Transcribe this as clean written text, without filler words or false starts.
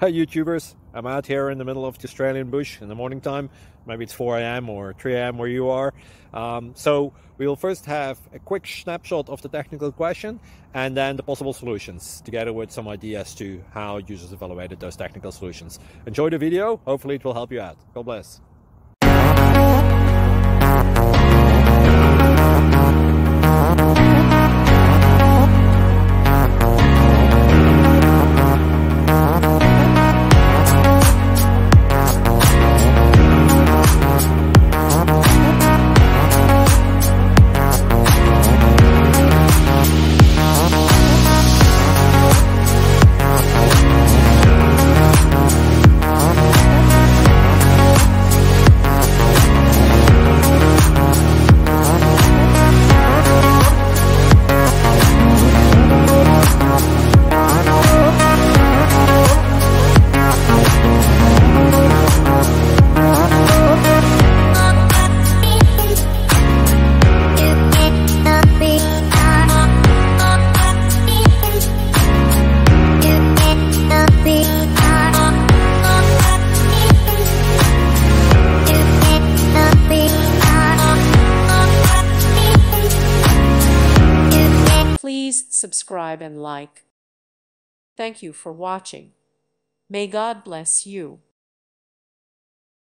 Hi YouTubers, I'm out here in the middle of the Australian bush in the morning time. Maybe it's 4 a.m. or 3 a.m. where you are. So we'll first have a quick snapshot of the technical question and then the possible solutions, together with some ideas to how users evaluated those technical solutions. Enjoy the video, hopefully it will help you out. God bless. Please subscribe and like. Thank you for watching. May God bless you.